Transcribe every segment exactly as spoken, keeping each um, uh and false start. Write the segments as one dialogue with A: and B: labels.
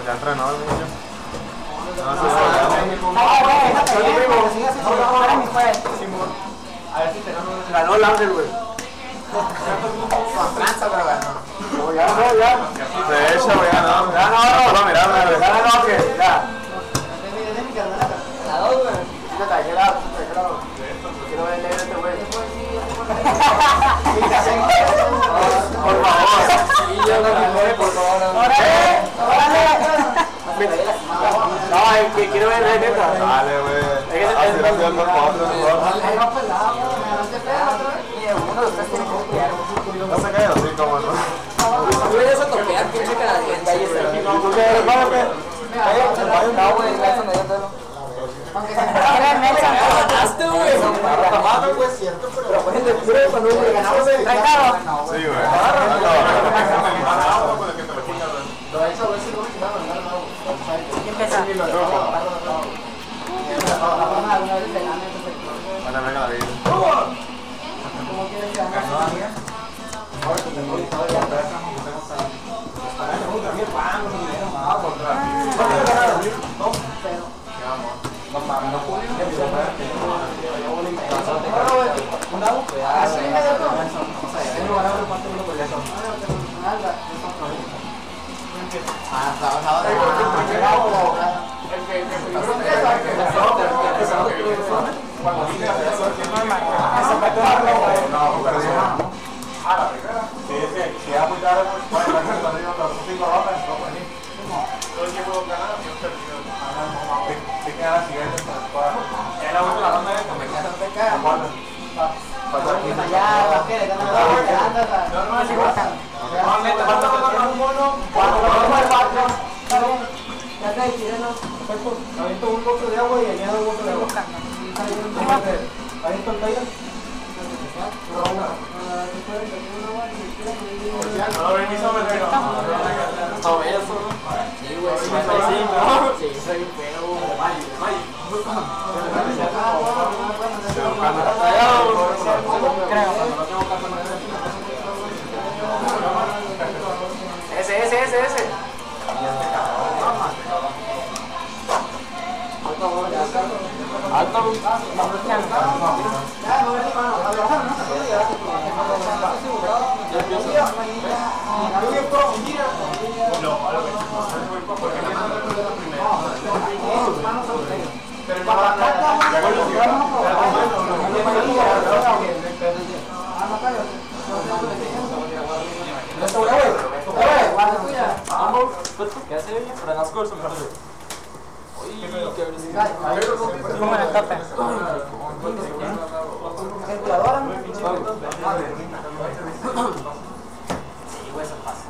A: Pues ya entrenó el niño. No, no,
B: a ver si te ganó. Ganó el Ángel, güey.
C: Con tranza, pero ganó.
B: Oh, ya, no, ya.
A: de hecho, güey, ya no.
B: Ya, no, no.
A: No, mira, mira,
B: Ya, no, no, que, ya.
C: La dos, güey.
B: Quítate, aquí lado, aquí lado. Quiero ver leer este güey. Por favor. Sí, yo no me por favor.
C: ¡Órale!
B: No, es que quiero ver leer neta.
A: Dale, güey. Así lo hacía el cuerpo a otro,
C: Uno de ustedes tiene que copiar.
A: no se cae así como no.
C: Tú le das a copiar, pinche canadiense. Ahí está.
B: ¿Tú qué eres, mamá, qué?
C: No, güey, Nelson me dio pelo. Era Nelson. Ganaste, güey.
B: No, güey, es cierto, pero pues de puro cuando le ganamos el
C: Trancado.
A: Sí, güey.
C: ¿Quién empieza?
A: Vale, venga, David.
C: ¿Cómo quieres ganar?
A: A la primera. Sí, es que si es muy tarde, pues va a estar perdiendo los cinco rondas, no puede ir. Todo el tiempo ganado y un perdido. Sí, queda la siguiente. Ya la última ronda es que me queda no te cae.
C: Ya, ¿para qué? No, no, así falta.
A: No, neta, falta un mono.
C: Ya está ahí, tirando.
B: Aviento un bote de agua y añado un bote de agua. Ahí está el taller.
A: No, permiso, me tengo.
C: No, eso. Sí, güey, sí, sí, sí, soy feo. Ese, ese, ese, ese.
B: Alto.
D: ¿Qué hace ella? Para las cosas, me parece. Uy, qué velocidad.
C: ¿Cómo le tope?
B: ¿Calculadora?
D: Sí, güey, se pasa.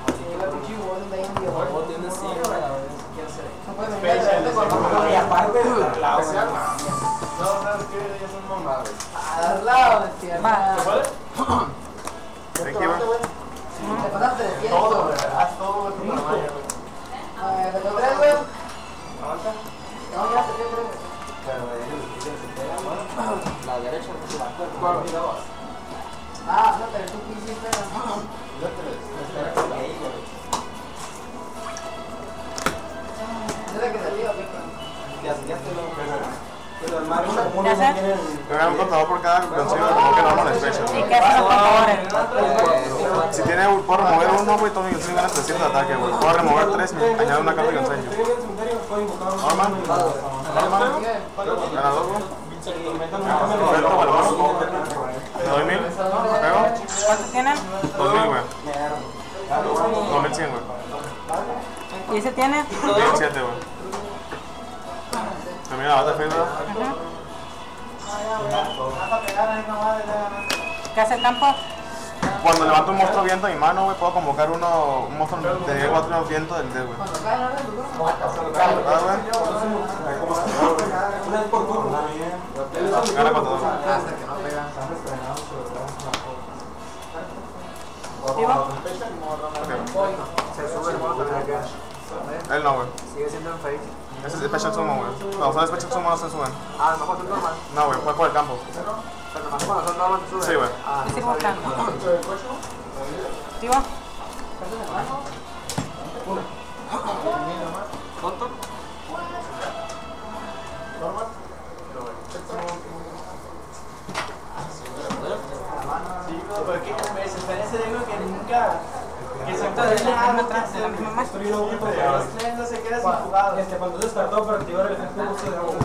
B: Y aparte, la otra.
A: No, ¿sabes qué? Ellos son mamadas.
C: Al lado, tierra.
A: Aquí va.
C: Te pasaste de tiempo.
A: Todo, haz todo, güey, tu tamaño, güey.
C: ¿Te lo tres, güey? No, ya te tres.
D: La derecha,
C: Ah, no, pero tú quisiste. ¿Desde que salió?
B: Pero el Mario
C: ¿Qué
B: no
C: hacer?
B: tiene.
A: Pero un contador por cada canción, como que no vamos a special.
C: ¿Y qué hacen los contadores?
A: Si tiene, puedo remover uno, güey, todo mi canción gana trescientos de ataque, güey. Puedo remover tres, añado una carta de canción. Normal. Normal. Gana dos, güey. Perfecto, vale, bueno. Le doy mil. ¿Pego?
C: ¿Cuántos tienen?
A: Dos mil, güey. Dos mil cien, güey.
C: ¿Y ese tiene?
A: Mil siete, güey. Termina la Battlefield, ¿verdad?
C: ¿Qué hace el campo?
A: Cuando levanto un monstruo viento en mi mano, güey, puedo convocar uno, un monstruo de nivel cuatro viento del D, güey. ¿Verdad, güey? Gana contador.
C: ¿Vivo?
A: Él no, güey.
B: Sigue siendo en face.
A: Ese es Special Summon, güey. No, son Special Summon no se suben.
B: Ah, a lo mejor son normal.
A: No, güey, fue por el campo.
B: Pero nomás cuando son normal se suben.
A: Sí, güey.
B: Ah,
C: ¿Qué estoy buscando? ¿Vivo? mismo más.
B: Destruido un punto. No se queda sin jugado. Este, cuando se descartó para activar el efecto de uso de agua.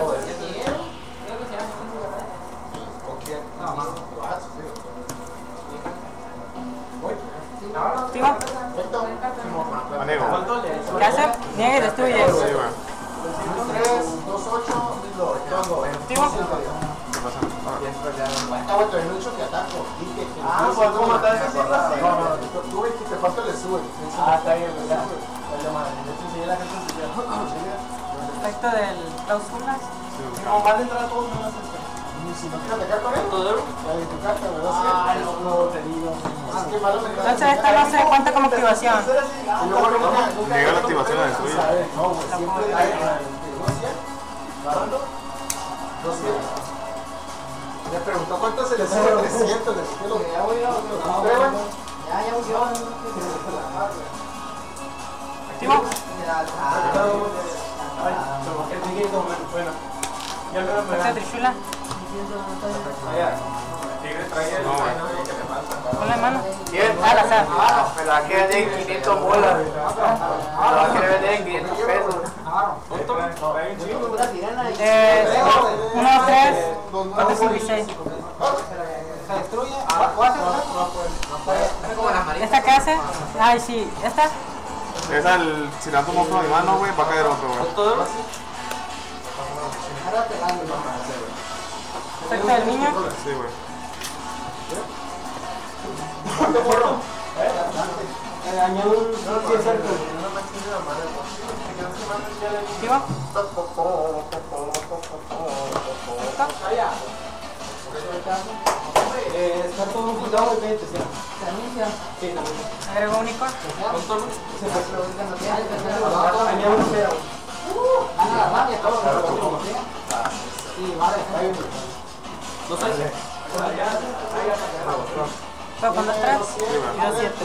C: Activa.
A: Amigo.
C: ¿Qué hace? Niega y destruye.
A: Sí, güey.
E: tres, dos, ocho,
C: Activa.
A: ¿Qué pasa?
E: Ah, bueno, el mucho que ataco.
B: Ah, pues ¿cómo matar ese
E: No, no, tú ves que te falta le sube.
B: Ah, está bien, ¿verdad? Vale, madre. De hecho, enseñé la gente en
C: Efecto del cláusula.
B: No, van a entrar todos menos este.
E: Y si no quieres atacar con él, ya de tu carta, ¿verdad?
B: Ah, no, no, te digo.
E: Así que malo me
C: Entonces esta no se cuenta como activación.
E: Y luego nunca, nunca.
A: Llega la activación a destruir.
E: No, güey, siempre hay ¿Parando? doscientos. Me preguntó cuánto se le sube trescientos. Le dije lo que ya voy a. Ya, ya voy a.
C: Activo.
B: Bueno, ya me lo
C: Efecto de Trishula.
A: No, güey.
C: Ponle en mano.
F: Bien,
C: Al azar.
F: me la quiere vender en quinientos bolas. Me la quiere vender en quinientos pesos.
C: Eh, uno, tres, cuatro, cinco y seis. ¿Esta qué hace? Ay, sí. ¿Esta?
A: Esa, el, si le das un monstruo a mi mano, güey, va a caer otro, güey.
C: Efecto del niño.
A: Sí, güey.
B: añado un cien cerco.
C: Activa.
B: Eh, descarto un cuidado de veinte, ¿sí? Sí, también.
C: Agrego único.
B: Añado un cero.
C: Pero con dos tres y dos siete.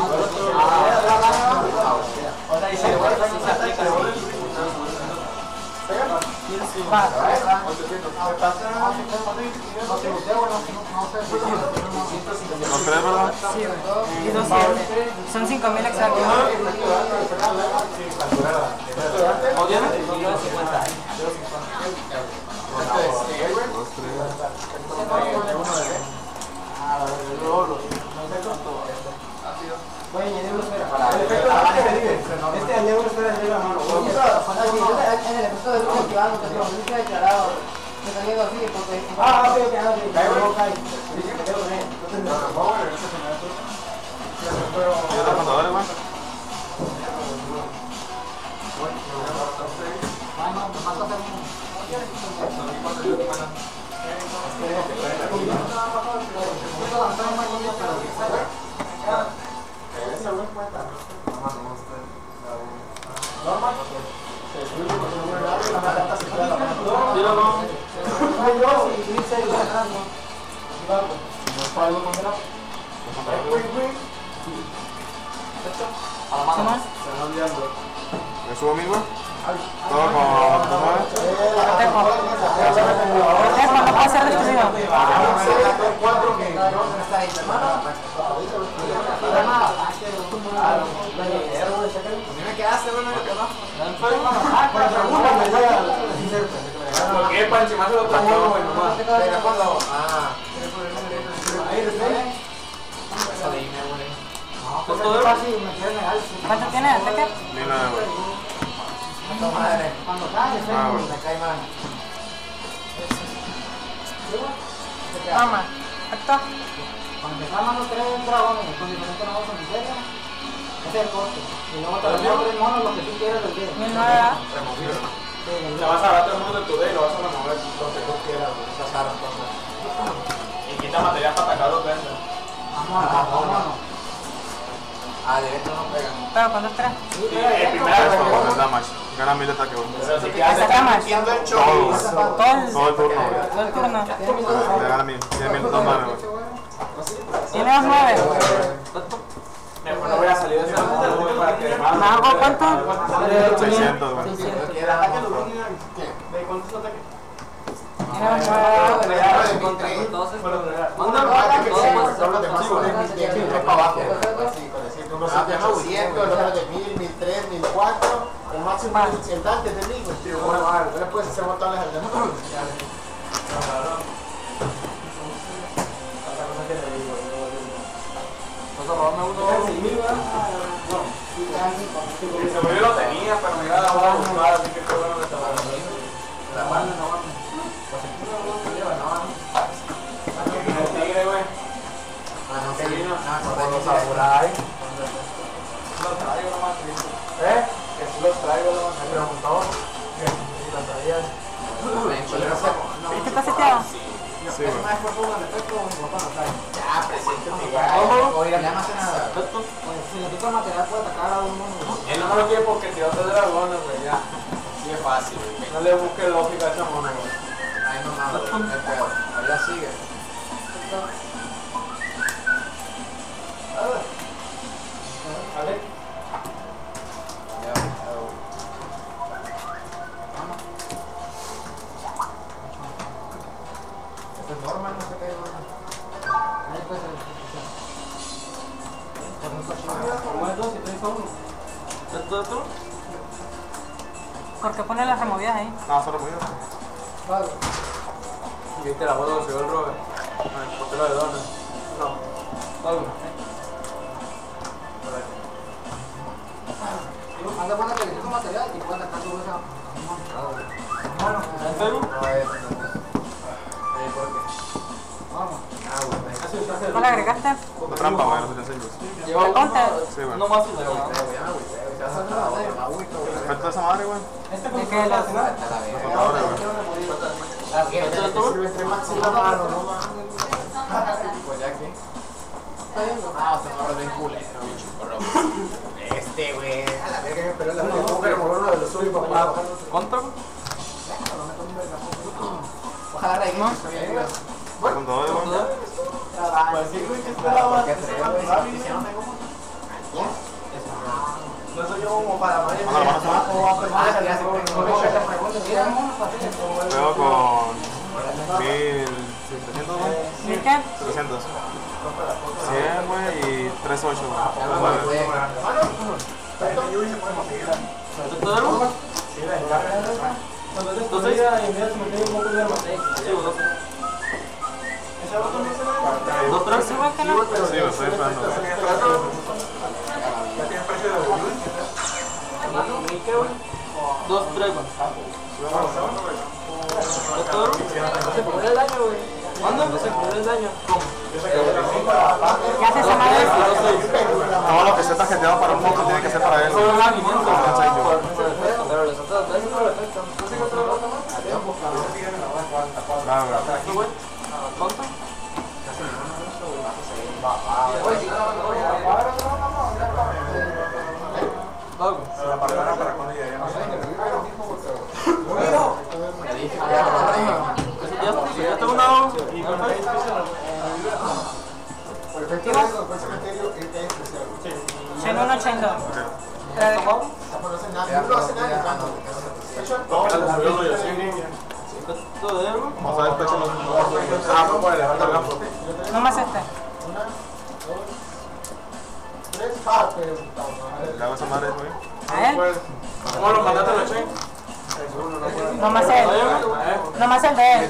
C: Va.
A: Los tres, ¿verdad?
C: Sí, güey. Y dos siete. Son cinco mil exactos.
A: Dos,
B: Voy a añadir una esfera. El efecto de que dice. Este añade una esfera de la mano.
G: En el efecto de luz activado, que se ha declarado. Me está viendo así porque.
B: Ah, ok, ok, ok. No cae. Me quedo con él.
A: ¿Y otros contadores, güey? ¿Me subo a mí, güey? Todo con... ¿cómo es?
C: Protejo. Protejo, no puede ser destruido.
F: ¿Qué? Para encima de otro juego, güey, nomás.
C: ¿Cuánto tiene? ¿Ataque?
A: Ni nada, güey.
G: Cuando cae,
A: Ah, güey.
G: me cae mal.
C: Toma. Acto.
G: Cuando empezamos los tres dragones con diferentes nuevos en serio, ese es el coste. Y luego te los tres monos, lo que tú quieras del día.
C: mil nueve.
F: Te vas a dar todo el mundo de tu D y lo vas a remover lo que tú quieras, las armas, cosas. Y quita material para atacar los veces.
G: Vamos a vámonos.
F: Ah, directo no pega.
C: Pero con dos tres.
F: Sí, el primero
A: Esto,
F: es
A: el damage. Gana mil de ataque, güey.
F: Pero si te
C: Esa
F: haces
C: cama.
F: metiendo el
A: Todo,
F: chorizo.
A: güey.
C: Todo el,
A: Todo el turno, güey.
C: todo el turno.
A: Le gana mil. Tiene mil de dos manos, güey.
C: Tiene dos nueve.
F: Mejor no voy a salir de ese mundo para que más.
C: ¿Hago cuánto?
A: seiscientos, güey.
B: El ataque lo original. ¿De cuántos ataques?
C: Tiene dos nueve.
F: Entonces,
E: Manda el ataque que se habla de más de mil para abajo. Así, con decir, uno se llama huyendo, el otro de mil, mil máximo el Dante de mí, güey. Bueno, vale, no le puedes hacer botones al Dante.
D: Vas a robarme uno. Si se me lo tenía, pero me iba a dar una buscada, así que qué bueno que te va a dar. La mano no va. El tigre, güey.
E: Ah, no,
D: ¿Qué vino?
E: por los samuráis.
D: Los traigo nomás.
E: ¿Eh? Que si los traigo, me preguntó. Que si los traías.
C: ¿Este está seteado?
A: Sí, güey.
E: Ya, preséntame igual. Oiga, ya no hace nada.
G: Si le quita material puede atacar a uno.
D: Él no me lo quiere porque tiró tres dragones, güey, ya. Sí es fácil, güey. No le busque lógica a esa mona, güey.
E: Ay, no, nada, qué pedo. Allá sigue.
D: A ver.
E: Ya, este es normal, no se cae normal.
G: Ahí puede ser.
D: ¿Cómo es dos y tres uno? ¿Esto es tú?
C: ¿Por qué pone las removidas ahí?
A: No, solo muy bien.
E: Vale.
D: ¿Viste la foto que subió el Robert? El portero de Dona. No. Algo.
G: Haz de cuenta que le quita material y puede atacar su esa.
D: ¿En serio?
E: No, es. Eh, ¿por qué?
G: Vamos.
E: Ah, güey.
C: ¿No le agregaste?
A: La trampa, güey, no se te enseño.
D: Lleva
C: Ponte.
A: Sí, güey.
D: uno más y
E: Ya,
D: luego.
E: güey, ya, güey. Ya se ha dado la agüita, güey.
A: Efecto de esa madre, güey.
C: Es que las...
A: Los flotadores, güey.
E: ¿Esto es todo? Entre máximo la mano, no mames. Pues ya que. Ah, se me agarró bien culero, bicho, corro. Este, güey. A la verga me peló la mano. Tengo que remover uno de los suyos, papá.
D: ¿Cuánto?
E: Ojalá la iglesia está bien.
A: Con todo, güey.
E: Pues sí, güey, ¿qué esperaba? ¿Qué esperaba? No soy yo como para María.
A: Mano, la mano se va.
E: Ah, ya sé, güey.
A: Veo con mil setecientos, güey.
C: ¿Y qué?
A: trescientos. cien, güey, y tres ocho, güey.
D: ¿Esto es algo? ¿Entonces? ¿Dos tres?
C: ¿Es igual que no?
A: Sí, lo estoy esperando, güey.
D: Dos tres, güey. ¿Esto es algo? Se pone el daño, güey. ¿Cuándo? Se pone el daño. ¿Cómo?
C: ¿Qué hace esa madre?
A: Todo lo que esté tarjeteado para un monstruo tiene que ser para él.
D: Solo el alimento.
A: Pero les otros dos, claro, güey.
D: ¿Cuánto? Algo. Ya tengo una dos.
C: Chain uno, chain dos.
D: ¿Esto de algo?
A: Vamos a ver, pecho los. Ah, no puede levantar el campo.
C: No más este.
A: Le hago esa madre, güey.
C: A él.
D: ¿Cómo lo mandaste a la chain?
C: No más él. No más el de él.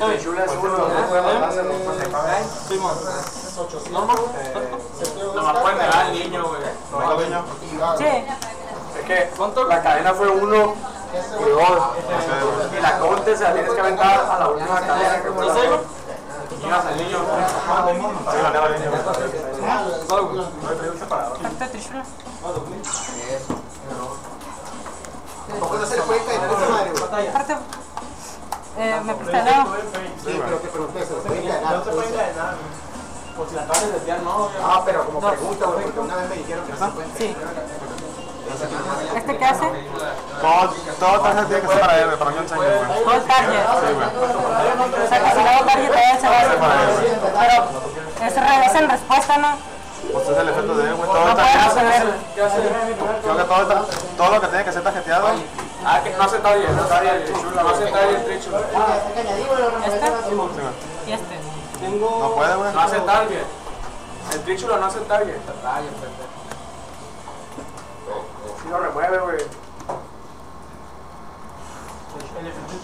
D: Simón. ¿Normal? Nomás puede negar al niño, güey.
A: ¿No, niño?
C: Sí.
F: Es que la cadena fue uno y dos. Y la corte se la tienes que aventar a la última cadena que fue la
D: ¿Entonces?
F: Llegas al niño.
A: Sí, la neva, niño.
C: Perfecto, Trishula.
E: Tampoco no se le puede caer a esa madre, güey.
C: Aparte, eh, me presta el dedo.
E: Sí, pero que pregunté, se le puede caer.
F: No se puede encadenar. Por si la acabas de desviar, no.
E: Ah, pero como pregunta, güey, porque una vez me dijeron que no se puede.
C: Sí. ¿Este qué hace?
A: Todo, todo tarjeta tiene que ser para él, para John Sanger, güey.
C: Todo el target.
A: Sí, güey.
C: O sea que si le hago target a él se va a hacer. Pero es regresa en respuesta, ¿no?
A: Pues es el efecto de él, güey. Todo
C: No
A: está
C: puedo resolverlo.
A: Creo que todo, está, todo lo que tiene que ser tarjeteado.
F: Ah, que no hace target, no hace no hace target trichulo.
C: ¿Este?
A: Sí, güey.
C: Y este.
A: No puede, güey.
F: No hace target. El trichulo no hace target.
E: Target, perfecto.
F: Si lo remueve, güey.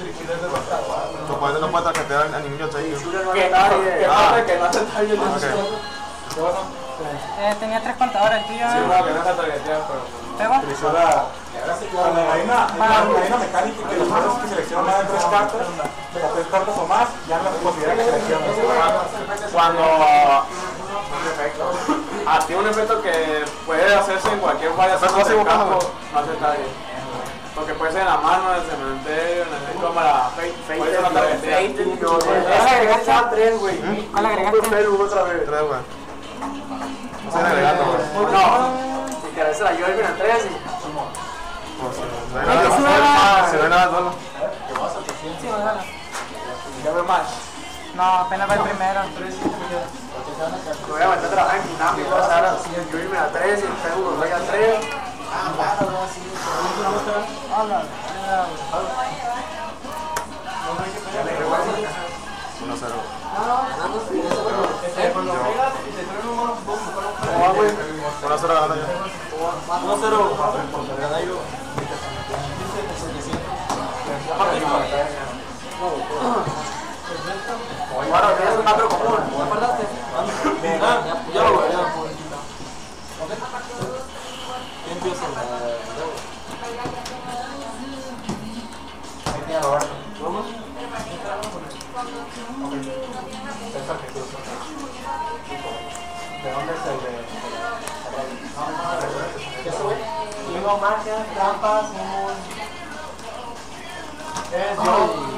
A: Lo puedes no puedes tarjetear a ningún Yonsei.
F: Que no, que no, que no hace tal yo no sé.
A: Ok.
F: ¿Qué pasa?
C: Eh, tenía tres contadores, el tuyo.
F: Sí, bueno, que no se tarjetea, pero...
C: ¿Pego?
B: Trisura. Cuando hay una, hay una, hay una mecánica que los jugadores que seleccionan más de tres cartas, o tres cartas o más, ya no se considera que seleccionan.
F: Cuando activa un efecto que puede hacerse en cualquier variación del campo, no hace target. Porque puede ser en la mano, en el cementerio, en el cámara, puede ser una tarjetea.
C: ¿Cuál agregaste?
B: tres, güey.
C: ¿Cuál agregaste?
B: otra vez.
A: Tres, güey. No estoy agregando, güey.
F: No, si querés se la llevo en tres y...
A: Pues, si no hay nada, si no hay nada, solo.
C: Sí, ojalá.
F: ya ve más.
C: No, apenas va el primero.
F: Me voy a meter a trabajar en Minami, voy a pasar a yo irme a tres y el Perú vaya a tres.
A: uno cero. uno cero ganando yo.
B: uno cero.
F: Bueno, tienes un macro común, ¿te acordaste?
B: Ya lo voy a ¿Quién empieza? Ahí tiene Roberto. ¿Vamos? ¿De dónde es el de...? ¿Qué sube? Tengo marcas, trampas, un... Es yo.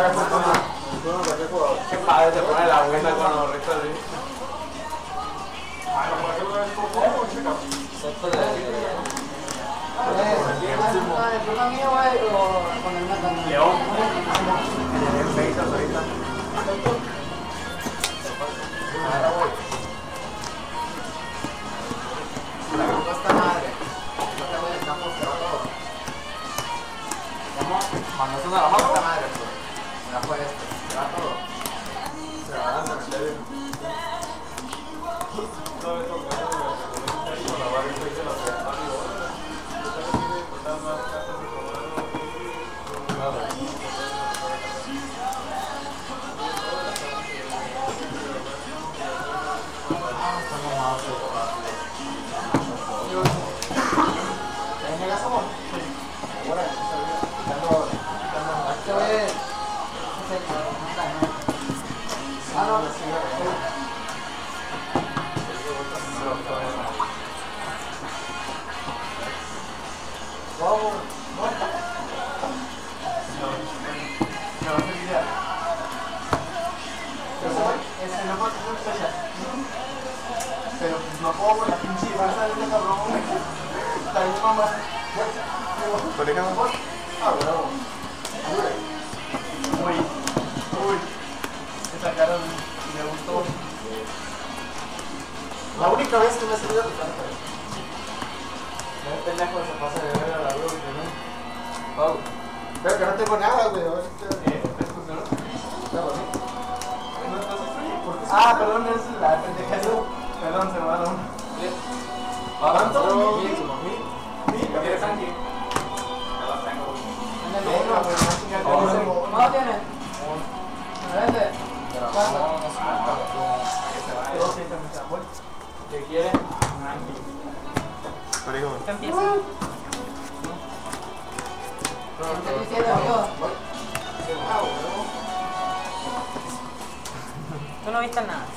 F: Qué padre se pone la vuelta con los rectos de... León.
E: Mandaste una la mano, madre, pues. Ya fue esto, se va todo.
F: Se va a hacer
B: Pero pues no puedo con la pinche raza de este cabrón. Está bien mamá. Ah, bravo. Uy, uy. Se sacaron y me gustó. La única vez que me ha salido de carta. El pendejo se pasa de ver a la luz, ¿no? Wow. Pero que no tengo nada, güey. Eh, ¿ves tu cero? Claro, sí. Ah, perdón, es la pendeja. Perdón, se me va a dar uno. ¿Cuánto? Mil. Mil. ¿Qué quieres aquí? Ya lo tengo.
C: ¿No lo tienes? ¿Vende?
F: ¿Qué quieres?
C: ¿Qué empieza? ¿Qué hicieron, amigo? Tú no viste nada.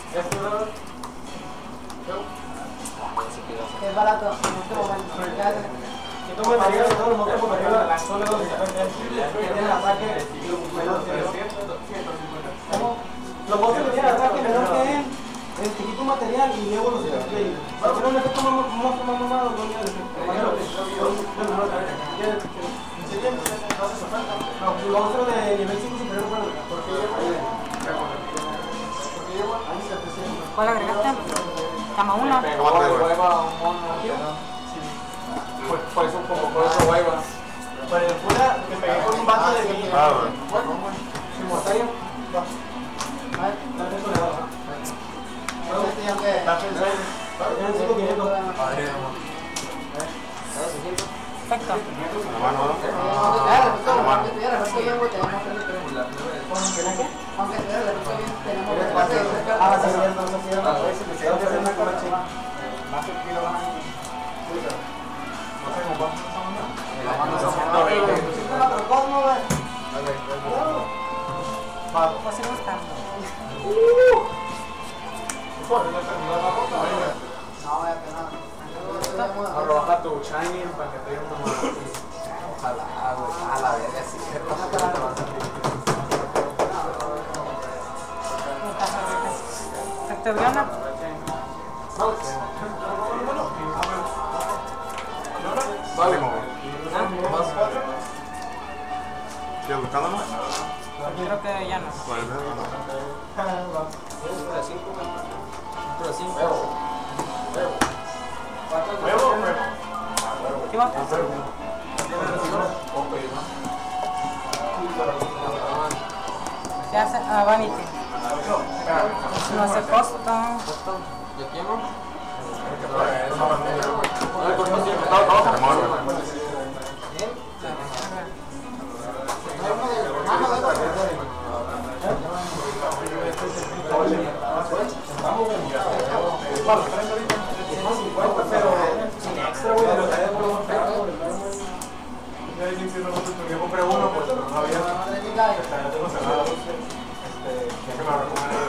C: Es barato en este momento. ¿Qué haces?
B: Y tú me digas todo lo que por arriba, la sola donde se tiene el ataque menor que ¿cómo? Los monstruos que tienen ataque menor que él, el que quita un material y luego los display. Para tener un efecto más más mamado, no mira el efecto. No, los monstruos de nivel cinco superior, bueno, porque llevo ahí setecientos.
C: ¿Cuál agregaste? Cama uno.
F: Por eso como por eso hueva.
B: Pero el pura me pegué con un vato de mi...
A: Ah, bueno.
B: ¿Mi mortario? Va. A ver, dame eso de abajo. Está pensando. Tienen cinco quinientos.
C: Perfecto. efecto.
A: La mano, ¿no?
G: Aunque tuviera el efecto bien, güey, tenemos tres diferentes. Aunque tuviera el efecto bien, tenemos tres diferentes.
B: Ah, sí, cierto, sí, cierto. Se quedó que hacer una coche. Más que kilo van a ir. No sé cómo cuánto estamos dando. La mano se ciento veinte.
C: Pues sí, buscando.
G: No, voy a pegar.
F: Ahora baja tu shiny para que te diga una mano.
E: Ojalá, güey. A la verga, sí.
C: Efecto Briona.
A: Vale, ¿sigues buscándolo?
C: Creo que ya no.
A: Vale, no.
C: ¿Qué va? Se hace a Vanity. No hace costo.
E: ¿Yo quiero?
F: Yo compré uno, pues no había. Ya tengo cerrado. Este, ya que me lo recomiendo.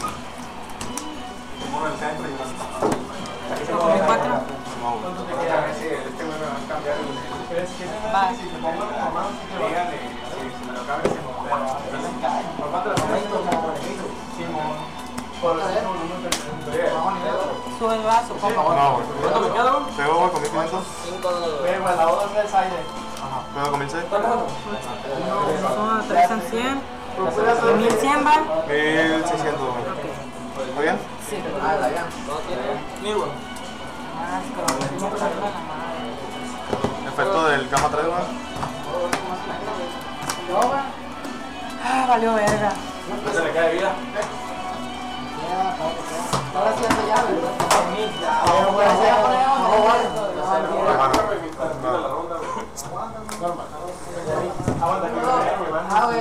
F: Uno en el centro y uno en el
C: cuatro.
F: Sí, este me va a cambiar el.
C: Va.
F: Si te pongo como mamá, díganle si me lo cambias sin montar. ¿Por cuánto le pones? Simón. Por eso no me
C: Sube el vaso, poco.
A: No, güey.
F: ¿Cuánto me queda?
A: Pego, güey, con mil quinientos.
F: Ve, güey, la otra es del aire.
A: Pego con mil seis.
C: Son tres en cien. mil cien va.
A: mil seiscientos, güey. ¿Está bien?
C: Sí.
E: Ah, la ya.
F: Ni, güey.
A: Efecto del Gamma tres, güey.
C: Ah, valió verga.
F: Se le cae vida.
G: Ahora sí hace llave, ¿verdad?
A: La mano.
G: Ah, güey.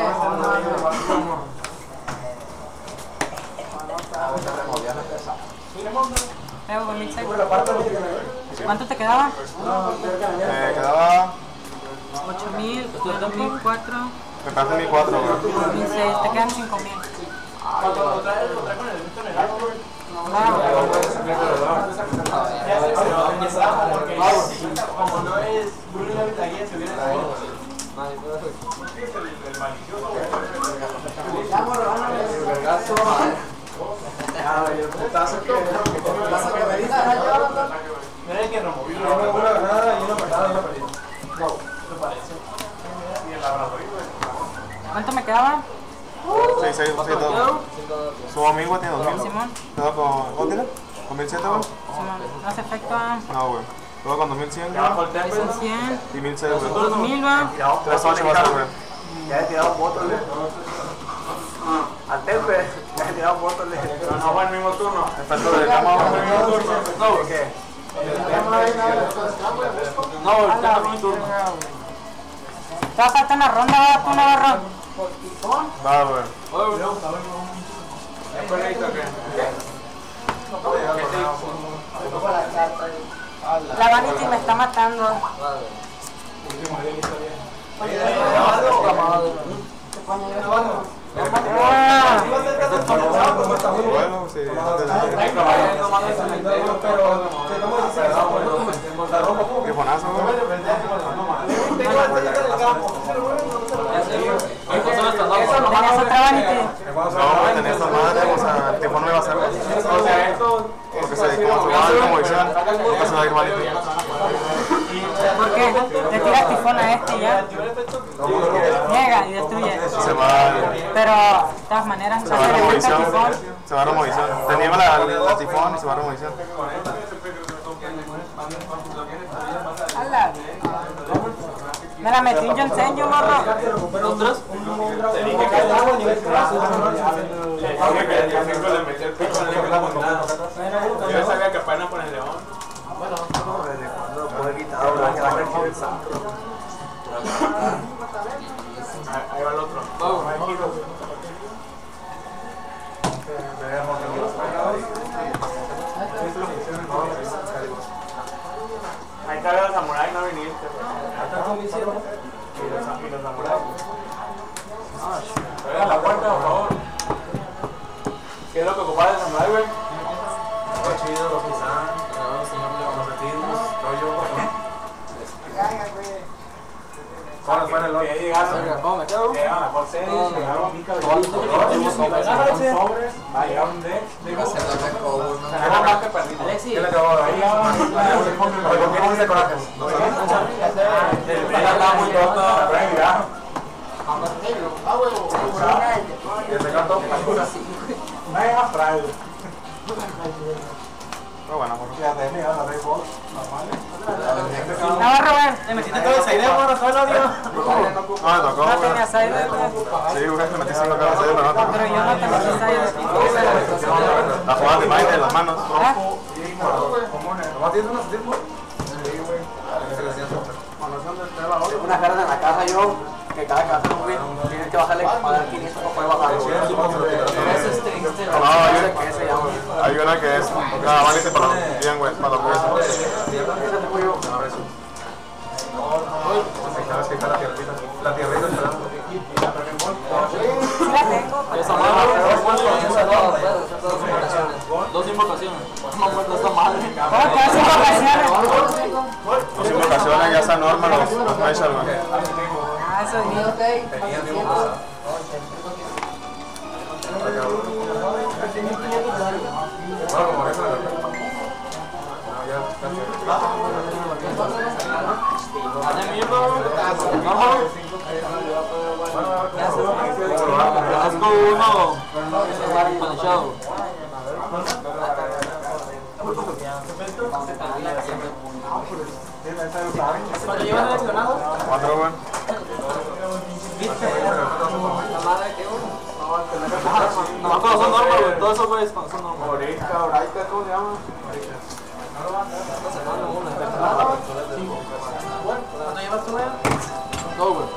C: Pego con mil seis. ¿Cuánto te quedaba?
A: Me quedaba.
C: ocho mil, mil cuatro,
A: Me parece mil cuatro, güey.
C: mil seis. Te quedan cinco mil.
F: Cuando lo traes, lo traes con el visto en el árbol. Como no es Bruno la guía, se viene a el malicioso.
G: Vamos,
F: Ah, y el putazo que miren que removió una granada y una patada y una perdida. No, no parece. Y el laboratorio.
C: ¿Cuánto me quedaba?
A: seis, seis, siete. Su amigo tiene dos mil.
C: Simón.
A: ¿Quedó con. ¿Cuánto tiene? ¿Con mil siete, güey?
C: Simón. No hace efecto a
A: No, güey. Quedó con dos mil cien,
F: Bajo
A: güey.
F: el temple.
C: seis en cien.
A: Y mil seis, güey.
C: dos mil va.
A: tres ocho va a ser, güey.
E: Ya he tirado votos, le. Al temple, ya he tirado votos, le.
F: No, no va el mismo turno.
A: Efecto del Gamma,
F: El
A: güey.
F: mismo turno. No,
E: ¿Qué?
F: no, el temple es mi turno.
C: Te va a faltar una ronda, va tú, Navarro.
A: Va, güey.
F: ¿Después necesito qué?
C: La Vanity me está matando. Ah,
A: Bueno, sí. Qué bonazo, güey.
C: tenías otra Vanity.
A: No, güey, tenía esta madre, o sea, el tiempo no iba a ser.
F: O sea, esto.
A: Porque se, como se va a ir como visión, nunca se va a ir malito.
C: ¿Por qué? Le tiras tifón a este y ya. Llega y destruye.
A: Se va,
C: Pero, de todas maneras,
A: se
C: no
A: va a
C: se revienta el
A: removisión.
C: tifón.
A: Se va a removisión. Te nieva la, la tifón y se va a removisión.
C: ¡Hala! Me la metí un Jensen, yo, morro.
F: ¿Nosotros? Te dije que estaba en nivel Le dije que el cinco le metí el pico en el negro con nada. Yo sabía que apenas con el león.
E: Bueno, no, desde cuando lo pude quitar,
F: Ahí va el otro. Ahí está el samurai, no viniste. Y los samuráis. Traigan la puerta, por favor. ¿Qué es lo que ocupaba el samurai, güey?
E: Los chidos, los Kizan, los señores, los retiros, rollo. ¿Cuándo fue el otro?
F: Que llegaron.
C: ¿Cómo me quedo?
F: Llegaron a por series, llegaron sobres, ah, llegaron de. Era más que perdido.
C: Alexi.
E: ¿Qué le acabó de ahí? ¿Con quién hice corajes?
F: El pelo estaba muy roto, pero mira.
E: ¿Y el señor Top?
F: No hay más traje.
A: Pero bueno, por
F: Ya tenía la Red Bull, normal.
C: No, Robert.
B: Te metiste todo ese idea, bueno, solo Dios.
A: No, me tocó,
C: No
A: güey.
C: tenías aire.
A: Sí, güey, te metí cinco cabezas de pero no.
C: Pero yo no te metí aire.
A: La jugada de Mike en las manos.
E: ¿Nomás tienes una sentir?
B: Una carga en la caja yo, que cada casa no tienes que bajarle para dar quinientos para poder bajar. Eso es triste.
A: No, hay,
B: ¿Qué se llama?
A: hay una que es cada válida para los bien, güey, para los huesos.
E: La tierrita esperando.
C: Sí la tengo.
B: Dos invocaciones. No muerto esta madre.
C: ¿Cómo que haces vacaciones?
A: Los invocaciones ya están normal, los, los Meshal, güey.
C: Ah, eso es mío.
E: Tenía mi pasado. Bueno, como eso,
B: Hace mierda. Asco uno. Panchado. ¿Cuánto llevan lesionados?
A: Cuatro, güey.
B: No, todos son normales, güey. Todos esos güeyes son normales.
F: Orica, Oraita, ¿cómo se llama?
B: ¿Cuánto llevas tú, güey? Dos, güey.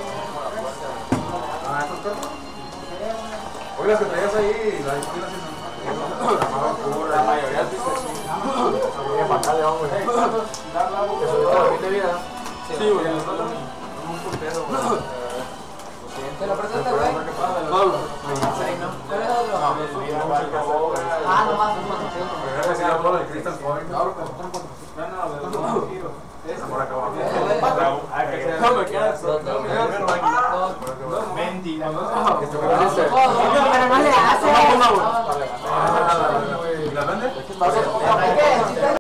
E: Oye, las que traías ahí, la disciplina sí.
F: La mayoría es dispersión.
B: Sí, güey.
G: ¿Te lo presentaste, güey?
B: No, güey.
G: Ah, nomás, nomás.
E: Pero si la bola del Crystal Point. Por acá abajo.
F: No me quedas.
C: Pero no le hace.